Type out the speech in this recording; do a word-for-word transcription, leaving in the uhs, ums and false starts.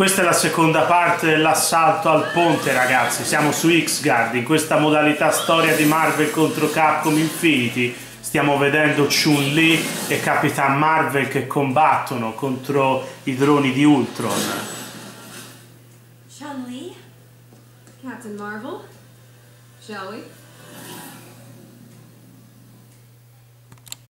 Questa è la seconda parte dell'assalto al ponte, ragazzi. Siamo su X-Guard, in questa modalità storia di Marvel contro Capcom Infinity. Stiamo vedendo Chun-Li e Capitan Marvel che combattono contro i droni di Ultron. Chun-Li? Captain Marvel? Shall we?